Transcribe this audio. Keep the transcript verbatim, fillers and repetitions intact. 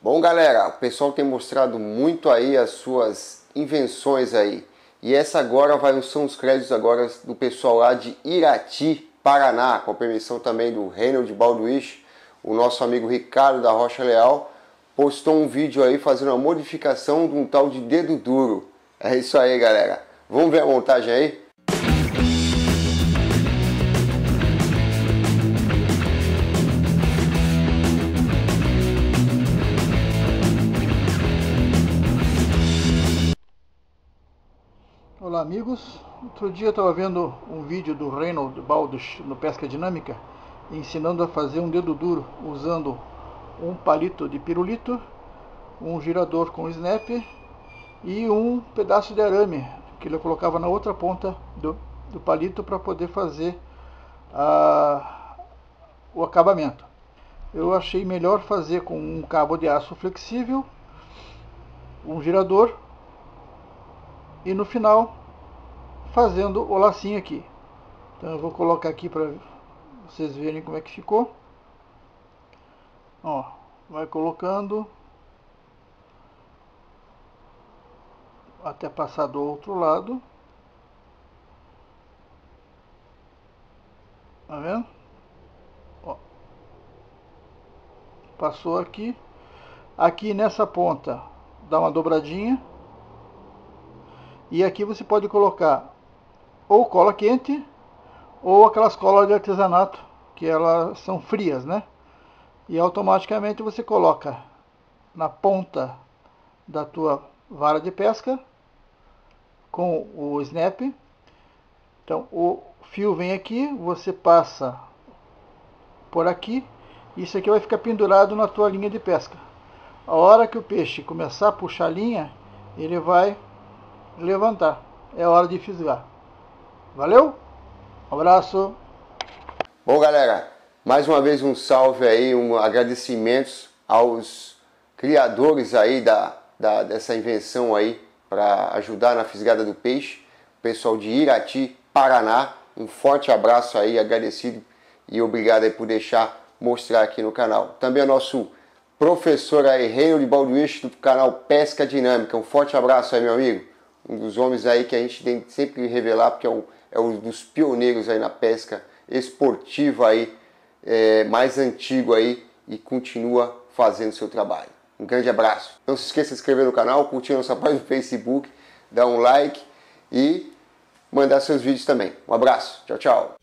Bom, galera, o pessoal tem mostrado muito aí as suas invenções aí. E essa agora vai, são os créditos agora do pessoal lá de Irati, Paraná, com a permissão também do Reynold Balduich. O nosso amigo Ricardo da Rocha Leal postou um vídeo aí fazendo uma modificação de um tal de dedo duro. É isso aí, galera. Vamos ver a montagem aí? Olá amigos, outro dia eu estava vendo um vídeo do Reynold Balduich no Pesca Dinâmica ensinando a fazer um dedo duro usando um palito de pirulito, um girador com snap e um pedaço de arame que ele colocava na outra ponta do, do palito para poder fazer a, o acabamento. Eu achei melhor fazer com um cabo de aço flexível, um girador e no final fazendo o lacinho aqui. Então eu vou colocar aqui para vocês verem como é que ficou. Ó, vai colocando até passar do outro lado. Tá vendo? Ó, passou aqui. Aqui nessa ponta dá uma dobradinha. E aqui você pode colocar ou cola quente ou aquelas colas de artesanato que elas são frias, né? E automaticamente você coloca na ponta da tua vara de pesca com o snap. Então o fio vem aqui, você passa por aqui, isso aqui vai ficar pendurado na tua linha de pesca. A hora que o peixe começar a puxar a linha, ele vai levantar. É hora de fisgar. Valeu? Um abraço. Bom, galera, mais uma vez um salve aí, um agradecimentos aos criadores aí da, da, dessa invenção aí para ajudar na fisgada do peixe. O pessoal de Irati, Paraná. Um forte abraço aí, agradecido e obrigado aí por deixar mostrar aqui no canal. Também ao nosso professor aí, Reynold Balduich, do canal Pesca Dinâmica. Um forte abraço aí, meu amigo. Um dos homens aí que a gente tem sempre que revelar, porque é um, é um dos pioneiros aí na pesca esportiva aí, é, mais antigo aí e continua fazendo seu trabalho. Um grande abraço. Não se esqueça de se inscrever no canal, curtir nossa página no Facebook, dar um like e mandar seus vídeos também. Um abraço. Tchau, tchau.